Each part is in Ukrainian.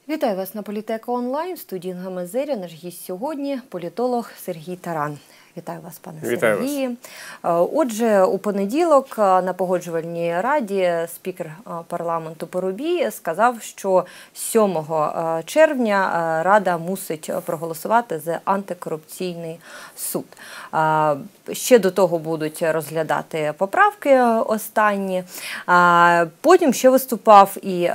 Вітаю вас на Політека Онлайн. В студії Гамазері. Наш гість сьогодні – політолог Сергій Таран. Вітаю вас, пане Сергію. Отже, у понеділок на Погоджувальній раді спікер парламенту Парубій сказав, що 7 червня Рада мусить проголосувати за антикорупційний суд. Ще до того будуть розглядати поправки останні. Потім ще виступав і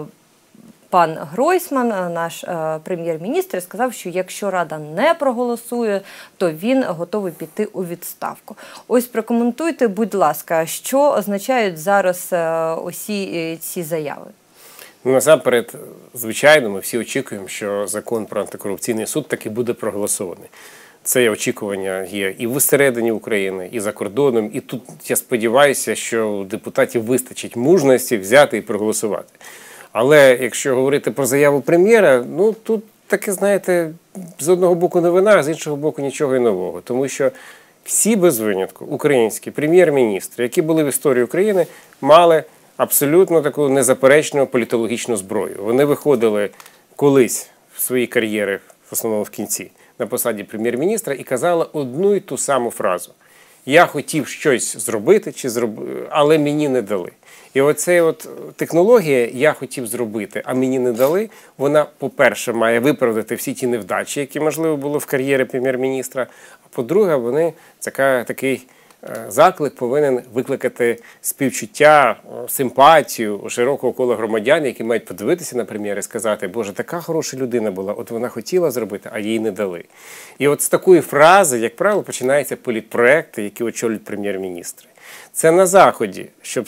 пан Гройсман, наш прем'єр-міністр, сказав, що якщо Рада не проголосує, то він готовий піти у відставку. Ось прокоментуйте, будь ласка, що означають зараз усі ці заяви? Ну, насамперед, звичайно, ми всі очікуємо, що закон про антикорупційний суд таки буде проголосований. Це очікування є і всередині України, і за кордоном. І тут я сподіваюся, що у депутатів вистачить мужності взяти і проголосувати. Але якщо говорити про заяву прем'єра, ну тут таке, знаєте, з одного боку новина, а з іншого боку нічого і нового. Тому що всі без винятку українські прем'єр-міністри, які були в історії України, мали абсолютно таку незаперечну політологічну зброю. Вони виходили колись в своїй кар'єрі, в основному в кінці, на посаді прем'єр-міністра і казали одну і ту саму фразу. Я хотів щось зробити, але мені не дали. І оця технологія «я хотів зробити, а мені не дали», вона, по-перше, має виправдати всі ті невдачі, які, можливо, були в кар'єрі прем'єр-міністра, а по-друге, такий заклик повинен викликати співчуття, симпатію у широкого кола громадян, які мають подивитися на прем'єра і сказати: «Боже, така хороша людина була, от вона хотіла зробити, а їй не дали». І от з такої фрази, як правило, починаються політпроекти, які очолюють прем'єр-міністри. Це на Заході, щоб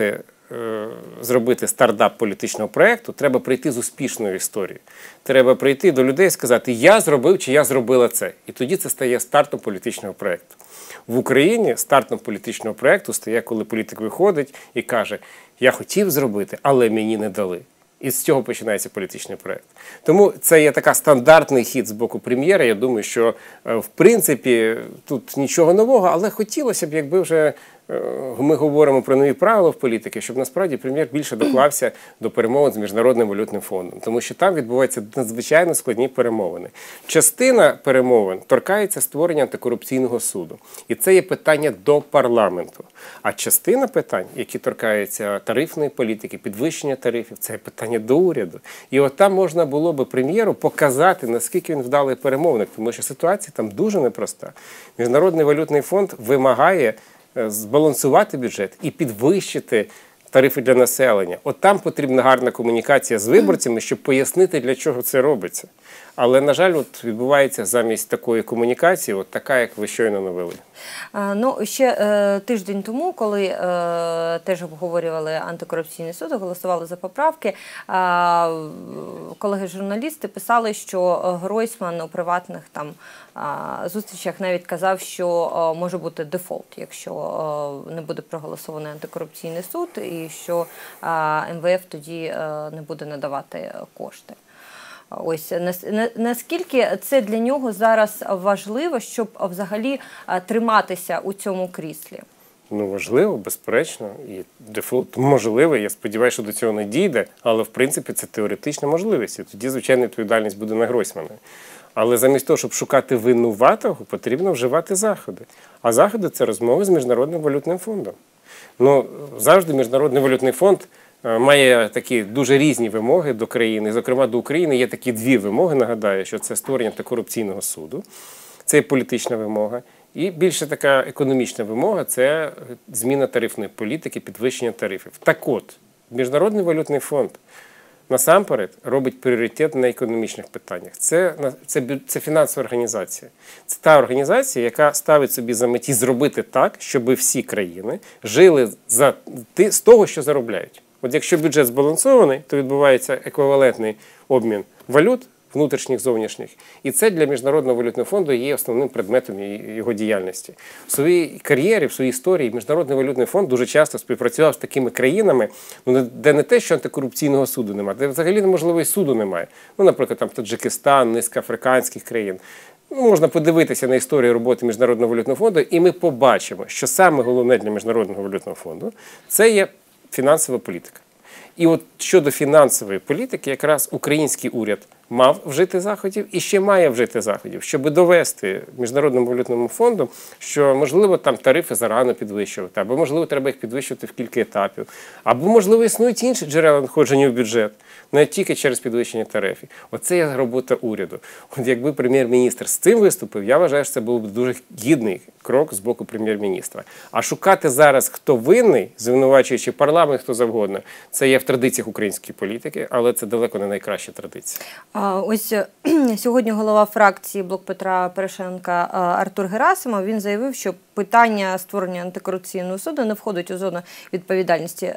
зробити стартап політичного проєкту, треба прийти з успішною історією. Треба прийти до людей і сказати: «Я зробив» чи «Я зробила це». І тоді це стає стартом політичного проєкту. В Україні стартом політичного проєкту стає, коли політик виходить і каже: «Я хотів зробити, але мені не дали». І з цього починається політичний проєкт. Тому це є така стандартний хід з боку прем'єра. Я думаю, що в принципі тут нічого нового, але хотілося б, якби вже ми говоримо про нові правила в політиці, щоб насправді прем'єр більше доклався до перемовин з Міжнародним валютним фондом. Тому що там відбуваються надзвичайно складні перемовини. Частина перемовин торкається створення антикорупційного суду. І це є питання до парламенту. А частина питань, які торкаються тарифної політики, підвищення тарифів, це є питання до уряду. І от там можна було би прем'єру показати, наскільки він вдалий перемовник, тому що ситуація там дуже непроста. Міжнародний валютний фонд вимагає збалансувати бюджет і підвищити тарифи для населення. От там потрібна гарна комунікація з виборцями, щоб пояснити, для чого це робиться. Але, на жаль, відбувається замість такої комунікації, така, як ви щойно навели. Ну, ще тиждень тому, коли теж обговорювали антикорупційний суд, голосували за поправки, колеги-журналісти писали, що Гройсман у приватних зустрічах навіть казав, що може бути дефолт, якщо не буде проголосований антикорупційний суд, і що МВФ тоді не буде надавати кошти. Ось наскільки це для нього зараз важливо, щоб взагалі триматися у цьому кріслі? Ну, важливо, безперечно. І дефолт можливий. Я сподіваюся, що до цього не дійде, але, в принципі, це теоретична можливість. І тоді, звичайно, відповідальність буде на Гройсмана. Але замість того, щоб шукати винуватого, потрібно вживати заходи. А заходи – це розмови з Міжнародним валютним фондом. Ну, завжди Міжнародний валютний фонд має такі дуже різні вимоги до країни. Зокрема, до України є такі дві вимоги, нагадаю, що це створення антикорупційного суду, це є політична вимога. І більше така економічна вимога – це зміна тарифної політики, підвищення тарифів. Так от, Міжнародний валютний фонд насамперед робить пріоритет на економічних питаннях. Це фінансова організація. Це та організація, яка ставить собі за меті зробити так, щоб всі країни жили з того, що заробляють. От якщо бюджет збалансований, то відбувається еквівалентний обмін валют, внутрішніх, зовнішніх. І це для Міжнародного валютного фонду є основним предметом його діяльності. В своїй кар'єрі, в своїй історії Міжнародний валютний фонд дуже часто співпрацював з такими країнами, де не те, що антикорупційного суду немає, де взагалі неможливо і суду немає. Ну, наприклад, там Таджикистан, низка африканських країн. Ну, можна подивитися на історію роботи Міжнародного валютного фонду, і ми побачимо, що саме головне для Міжнародного валютного фонду – це є фінансова політика. І от щодо фінансової політики, якраз український уряд мав вжити заходів і ще має вжити заходів, щоб довести Міжнародному валютному фонду, що, можливо, там тарифи зарано підвищувати, або, можливо, треба їх підвищувати в кілька етапів, або, можливо, існують інші джерела надходження в бюджет, не тільки через підвищення тарифів. Оце є робота уряду. От якби прем'єр-міністр з цим виступив, я вважаю, що це був би дуже гідний крок з боку прем'єр-міністра. А шукати зараз, хто винний, звинувачуючи парламент, хто завгодно, це є в традиціях української політики, але це далеко не найкраща традиція. Ось сьогодні голова фракції «Блок Петра Порошенка» Артур Герасимов, він заявив, що питання створення антикорупційного суду не входить у зону відповідальності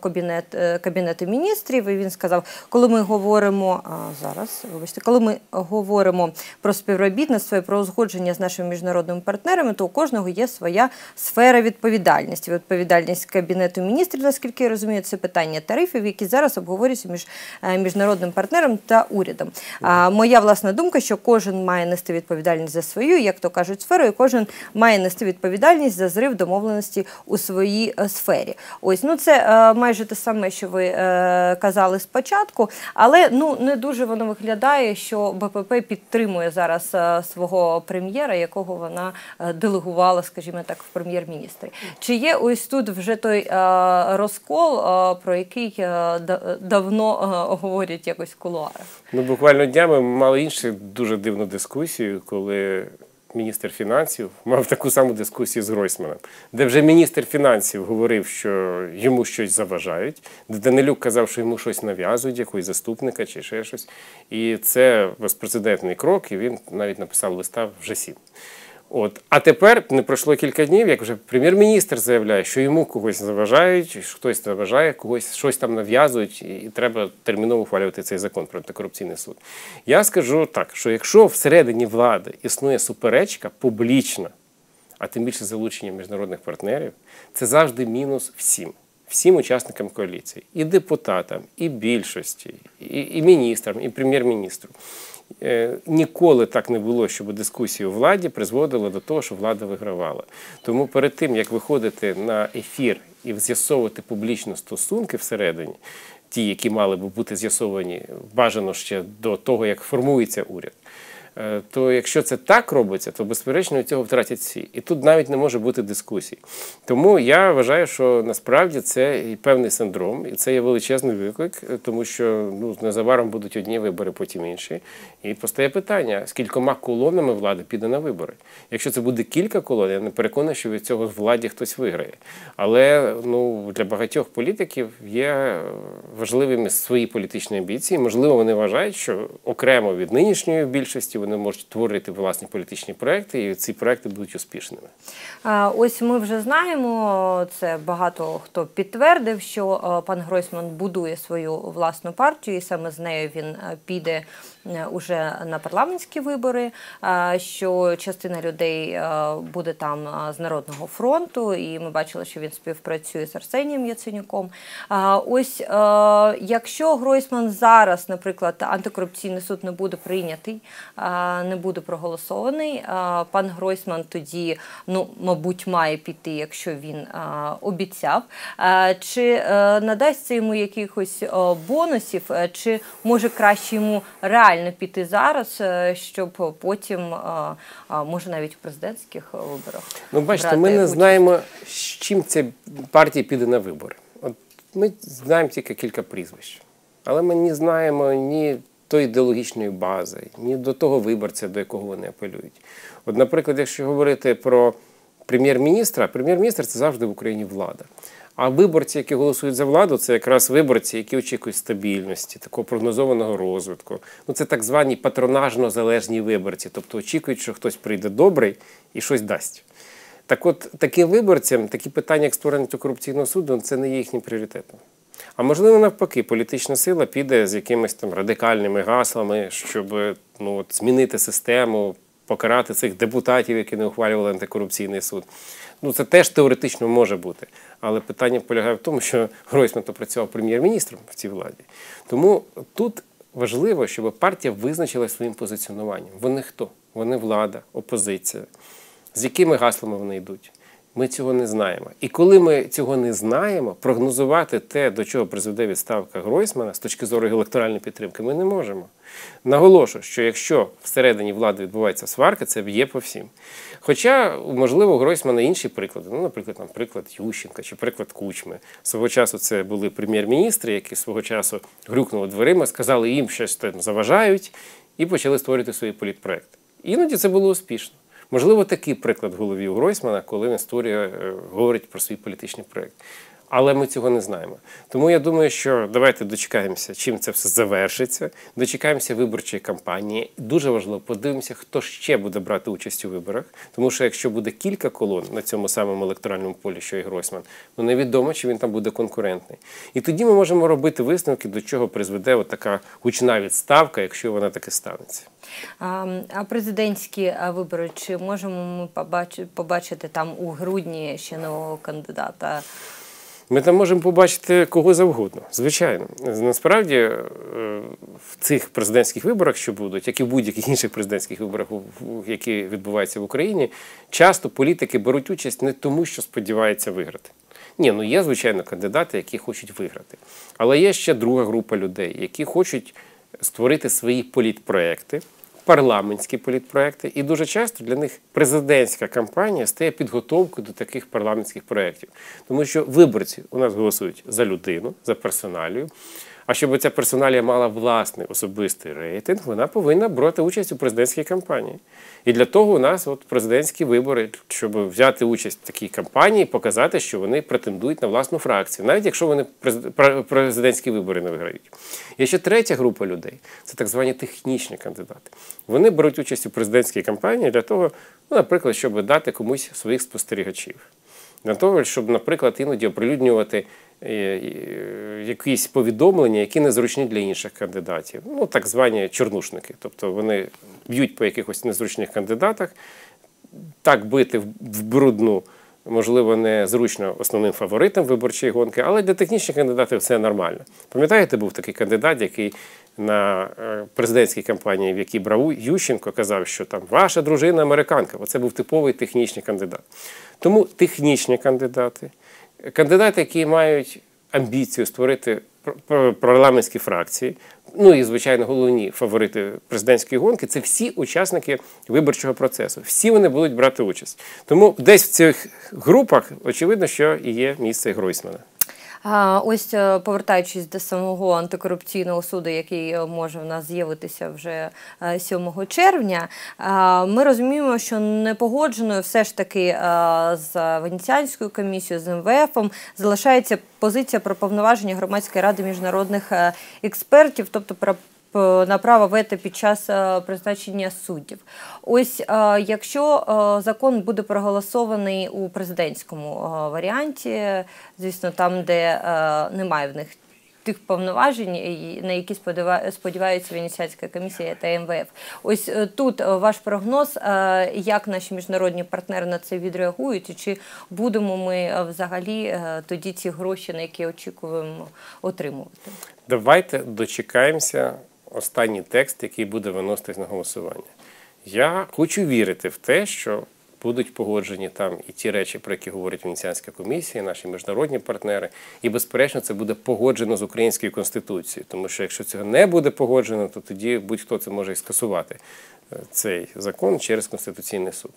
Кабінету міністрів. І він сказав, коли ми говоримо коли ми говоримо про співробітництво і про узгодження з нашими міжнародними партнерами, то у кожного є своя сфера відповідальності. Відповідальність Кабінету міністрів, наскільки я розумію, це питання тарифів, які зараз обговорюються між міжнародним партнером та урядом. Моя власна думка, що кожен має нести відповідальність за свою, як то кажуть, сферу, і кожен має нести відповідальність за зрив домовленості у своїй сфері. Ось, це майже те саме, що ви казали спочатку, але не дуже воно виглядає, що БПП підтримує зараз свого прем'єра, якого вона делегувала, скажімо так, в прем'єр-міністрі. Чи є ось тут вже той розкол, про який давно говорять якось в кулуарах? Буквально днями ми мали іншу дуже дивну дискусію, коли міністр фінансів мав таку саму дискусію з Гройсманом, де вже міністр фінансів говорив, що йому щось заважають, де Данилюк казав, що йому щось нав'язують, якогось заступника чи ще щось. І це безпрецедентний крок, і він навіть написав листа вже 7. А тепер не пройшло кілька днів, як вже прем'єр-міністр заявляє, що йому когось заважають, що хтось заважає, когось щось там нав'язують, і треба терміново ухвалювати цей закон про антикорупційний суд. Я скажу так, що якщо всередині влади існує суперечка публічна, а тим більше залучення міжнародних партнерів, це завжди мінус всім учасникам коаліції, і депутатам, і більшості, і міністрам, і прем'єр-міністру. Ніколи так не було, щоб дискусія у владі призводила до того, що влада вигравала. Тому перед тим, як виходити на ефір і з'ясовувати публічно стосунки всередині, ті, які мали б бути з'ясовані бажано ще до того, як формується уряд, то якщо це так робиться, то, безперечно, від цього втратять всі. І тут навіть не може бути дискусій. Тому я вважаю, що насправді це і певний синдром, і це є величезний виклик, тому що незабаром будуть одні вибори, потім інші. І постає питання, з кількома колонами влада піде на вибори. Якщо це буде кілька колон, я не переконаний, що від цього в владі хтось виграє. Але для багатьох політиків є важливими свої політичні амбіції. Можливо, вони вважають, що окремо від нинішньої більшості вони можуть творити власні політичні проекти, і ці проекти будуть успішними. Ось ми вже знаємо, це багато хто підтвердив, що пан Гройсман будує свою власну партію, і саме з нею він піде уже на парламентські вибори, що частина людей буде там з Народного фронту, і ми бачили, що він співпрацює з Арсенієм Яценюком. Ось якщо Гройсман зараз, наприклад, антикорупційний суд не буде прийнятий, не буде проголосований, пан Гройсман тоді, мабуть, має піти, якщо він обіцяв. Чи надасть це йому якихось бонусів, чи може краще йому реально піти зараз, щоб потім, може навіть у президентських виборах бачите, ми не знаємо, з чим ця партія піде на вибори. Ми знаємо тільки кілька прізвищ, але ми не знаємо ні тої ідеологічної бази, ні до того виборця, до якого вони апелюють. Наприклад, якщо говорити про прем'єр-міністра, прем'єр-міністр – це завжди в Україні влада. А виборці, які голосують за владу, це якраз виборці, які очікують стабільності, такого прогнозованого розвитку. Це так звані патронажно-залежні виборці, тобто очікують, що хтось прийде добрий і щось дасть. Так от, таким виборцям такі питання, як створення антикорупційного суду, це не є їхнім пріоритетом. А можливо, навпаки, політична сила піде з якимись там радикальними гаслами, щоб змінити систему, покарати цих депутатів, які не ухвалювали антикорупційний суд. Це теж теоретично може бути. Але питання полягає в тому, що Гройсман працював прем'єр-міністром в цій владі. Тому тут важливо, щоб партія визначила своїм позиціонуванням. Вони хто? Вони влада, опозиція. З якими гаслами вони йдуть? Ми цього не знаємо. І коли ми цього не знаємо, прогнозувати те, до чого призведе відставка Гройсмана з точки зору електоральної підтримки, ми не можемо. Наголошую, що якщо всередині влади відбувається сварка, це б'є по всім. Хоча, можливо, у Гройсмана інші приклади. Ну, наприклад, приклад Ющенка чи приклад Кучми. Свого часу це були прем'єр-міністри, які свого часу грюкнули дверима, сказали їм, щось там заважають, і почали створювати свої політпроекти. Іноді це було успішно. Можливо, такий приклад в голові у Гройсмана, коли він говорить про свій політичний проєкт. Але ми цього не знаємо. Тому я думаю, що давайте дочекаємося, чим це все завершиться, дочекаємося виборчої кампанії. Дуже важливо, подивимося, хто ще буде брати участь у виборах. Тому що якщо буде кілька колон на цьому самому електоральному полі, що і Гройсман, ну невідомо, чи він там буде конкурентний. І тоді ми можемо робити висновки, до чого призведе така гучна відставка, якщо вона таки станеться. А президентські вибори, чи можемо ми побачити там у грудні ще нового кандидата? Ми там можемо побачити кого завгодно, звичайно. Насправді, в цих президентських виборах, що будуть, як і в будь-яких інших президентських виборах, які відбуваються в Україні, часто політики беруть участь не тому, що сподіваються виграти. Ні, ну є, звичайно, кандидати, які хочуть виграти. Але є ще друга група людей, які хочуть створити свої політпроекти, парламентські політпроекти, і дуже часто для них президентська кампанія стає підготовкою до таких парламентських проєктів. Тому що виборці у нас голосують за людину, за персоналію, а щоб ця персоналія мала власний особистий рейтинг, вона повинна брати участь у президентській кампанії. І для того у нас президентські вибори, щоб взяти участь в такій кампанії, показати, що вони претендують на власну фракцію, навіть якщо вони президентські вибори не виграють. Є ще третя група людей – це так звані технічні кандидати. Вони беруть участь у президентській кампанії для того, ну, наприклад, щоб дати комусь своїх спостерігачів. Для того, щоб, наприклад, іноді оприлюднювати якісь повідомлення, які незручні для інших кандидатів. Ну, так звані чорнушники. Тобто вони б'ють по якихось незручних кандидатах. Так бити в брудну, можливо, незручно основним фаворитам виборчої гонки, але для технічних кандидатів все нормально. Пам'ятаєте, був такий кандидат, який на президентській кампанії, в якій брав Ющенко, казав, що там ваша дружина американка. Оце був типовий технічний кандидат. Тому технічні кандидати, кандидати, які мають амбіцію створити парламентські фракції, ну і, звичайно, головні фаворити президентської гонки – це всі учасники виборчого процесу. Всі вони будуть брати участь. Тому десь в цих групах, очевидно, що і є місце Гройсмана. Ось, повертаючись до самого антикорупційного суду, який може в нас з'явитися вже 7 червня, ми розуміємо, що непогодженою все ж таки з Венеціанською комісією, з МВФом залишається позиція про повноваження Громадської ради міжнародних експертів, тобто на право вето під час призначення суддів. Ось, якщо закон буде проголосований у президентському варіанті, звісно, там, де немає в них тих повноважень, на які сподіваються Венеціанська комісія та МВФ. Ось тут ваш прогноз, як наші міжнародні партнери на це відреагують, і чи будемо ми взагалі тоді ці гроші, на які очікуємо, отримувати? Давайте дочекаємося останній текст, який буде виноситись на голосування. Я хочу вірити в те, що будуть погоджені там і ті речі, про які говорить Венеціанська комісія, наші міжнародні партнери. І, безперечно, це буде погоджено з Українською Конституцією. Тому що якщо цього не буде погоджено, то тоді будь-хто це може і скасувати, цей закон, через Конституційний суд.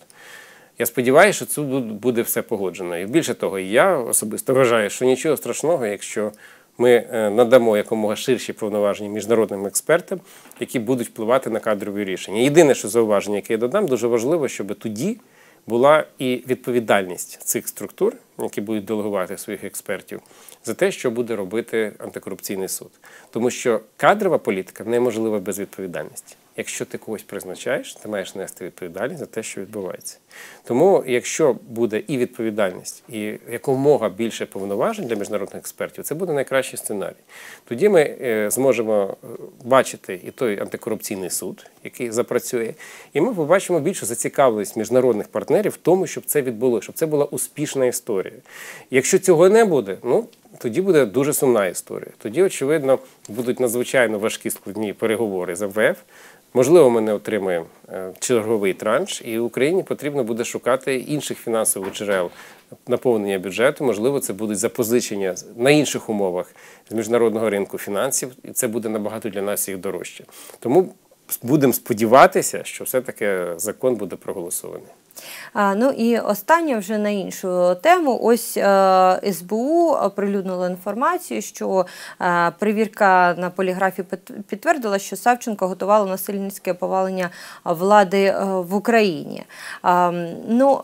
Я сподіваюся, що тут буде все погоджено. І більше того, я особисто вважаю, що нічого страшного, якщо ми надамо якомога ширші повноваження міжнародним експертам, які будуть впливати на кадрові рішення. Єдине, що зауваження, яке я додам, дуже важливо, щоб тоді була і відповідальність цих структур, які будуть делегувати своїх експертів, за те, що буде робити антикорупційний суд. Тому що кадрова політика неможлива без відповідальності. Якщо ти когось призначаєш, ти маєш нести відповідальність за те, що відбувається. Тому, якщо буде і відповідальність, і якомога більше повноважень для міжнародних експертів, це буде найкращий сценарій. Тоді ми зможемо бачити і той антикорупційний суд, який запрацює, і ми побачимо більшу зацікавленість міжнародних партнерів в тому, щоб це відбулося, щоб це була успішна історія. Якщо цього не буде, ну, тоді буде дуже сумна історія. Тоді, очевидно, будуть надзвичайно важкі складні переговори з МВФ. Можливо, ми не отримаємо черговий транш, і Україні потрібно буде шукати інших фінансових джерел наповнення бюджету. Можливо, це будуть запозичення на інших умовах з міжнародного ринку фінансів, і це буде набагато для нас їх дорожче. Тому будемо сподіватися, що все-таки закон буде проголосований. Ну і останнє вже на іншу тему. Ось СБУ оприлюднила інформацію, що перевірка на поліграфі підтвердила, що Савченко готувала насильницьке повалення влади в Україні. Ну,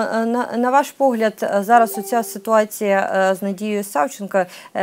на ваш погляд, зараз оця ситуація з Надією Савченко,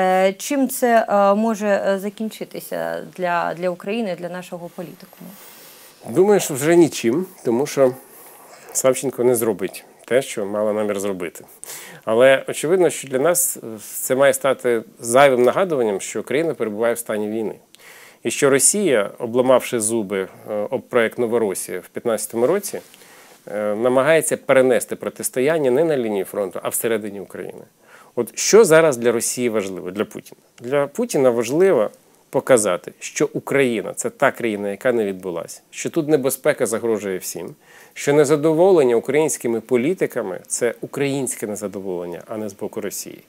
чим це може закінчитися для України, для нашого політикуму? Думаю, що вже нічим, тому що Савченко не зробить те, що мала намір зробити. Але очевидно, що для нас це має стати зайвим нагадуванням, що країна перебуває в стані війни. І що Росія, обламавши зуби об проєкт Новоросія в 2015 році, намагається перенести протистояння не на лінії фронту, а всередині України. От що зараз для Росії важливо, для Путіна? Для Путіна важливо показати, що Україна – це та країна, яка не відбулася, що тут небезпека загрожує всім, що незадоволення українськими політиками – це українське незадоволення, а не з боку Росії.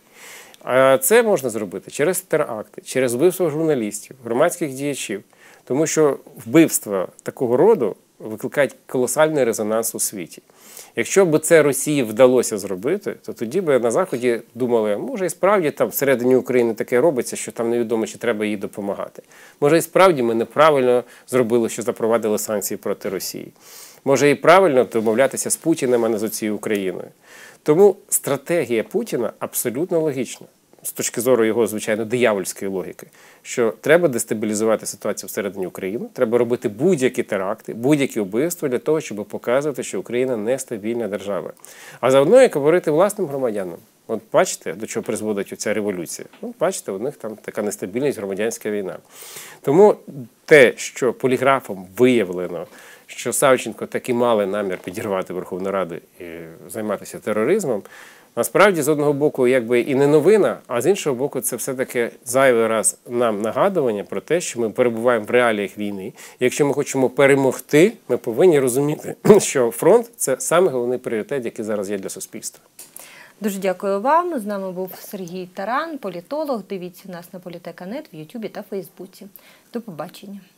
А це можна зробити через теракти, через вбивство журналістів, громадських діячів, тому що вбивства такого роду викликають колосальний резонанс у світі. Якщо б це Росії вдалося зробити, то тоді б на Заході думали, може і справді там всередині України таке робиться, що там невідомо, чи треба їй допомагати. Може і справді ми неправильно зробили, що запровадили санкції проти Росії. Може і правильно домовлятися з Путіним, а не з оцією Україною. Тому стратегія Путіна абсолютно логічна. З точки зору його, звичайно, диявольської логіки, що треба дестабілізувати ситуацію всередині України, треба робити будь-які теракти, будь-які вбивства для того, щоб показувати, що Україна нестабільна держава. А заодно, як говорити власним громадянам. От бачите, до чого призводить оця революція. От бачите, у них там така нестабільність, громадянська війна. Тому те, що поліграфом виявлено, що Савченко таки мали намір підірвати Верховну Раду і займатися тероризмом, насправді, з одного боку, якби і не новина, а з іншого боку, це все-таки зайвий раз нам нагадування про те, що ми перебуваємо в реаліях війни. І якщо ми хочемо перемогти, ми повинні розуміти, що фронт – це саме головний пріоритет, який зараз є для суспільства. Дуже дякую вам. З нами був Сергій Таран, політолог. Дивіться нас на Політека.нет в Ютубі та Фейсбуці. До побачення.